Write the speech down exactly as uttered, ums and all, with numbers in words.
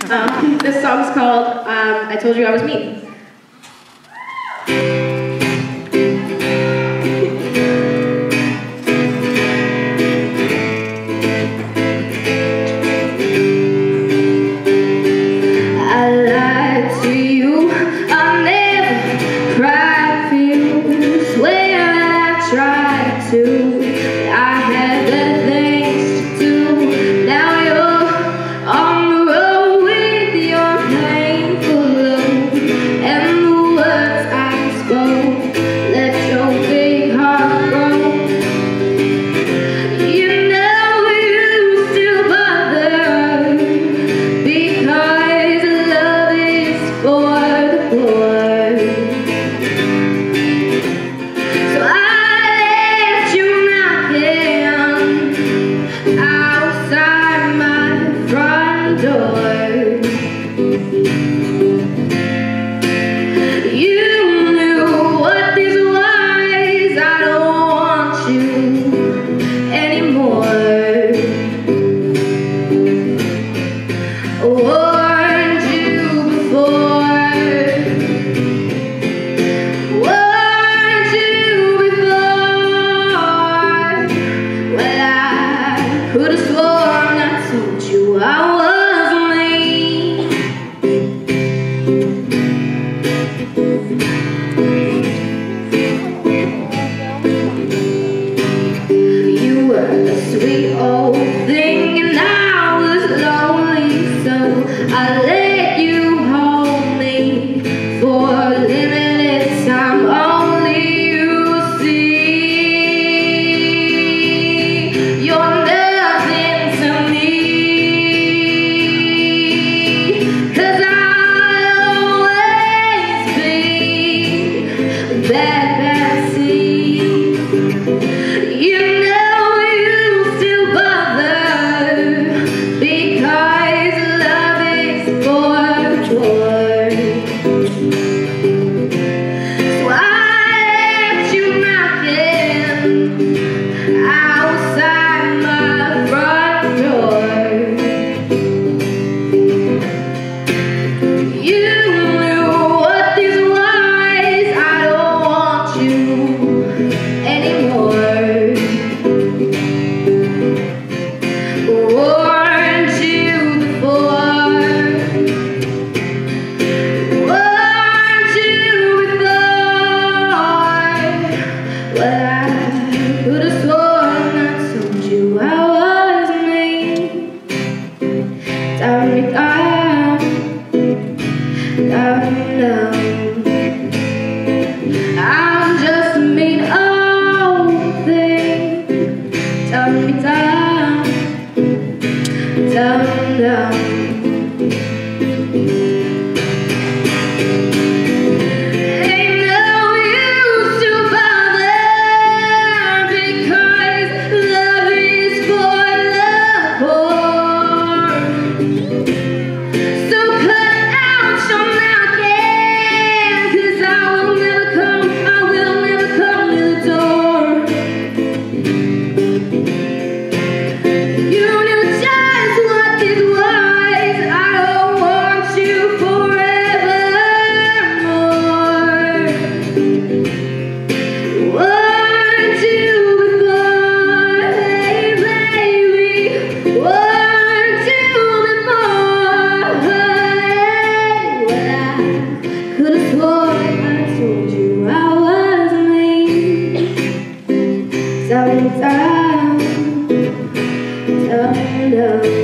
Um, this song's called um, I Told You I Was Mean. I had the things to do. Now you're on the road with your painful load, and the words I spoke let your big heart grow. You know you still bother because love is for the poor. So I outside my front door. You knew what this was. I don't want you anymore. I warned you before. Warned you before. Well, I could have sworn I told you I was mean. You were a sweet old thing and I was lonely, so I let you hold me for a limited time. Only you see you're bad fancy. You know you still bother because love is for joy. So I left you knocking outside my front door. You Down, down, down. I'm just a mean old thing. Turn me down, down, down. Down, down, down, down.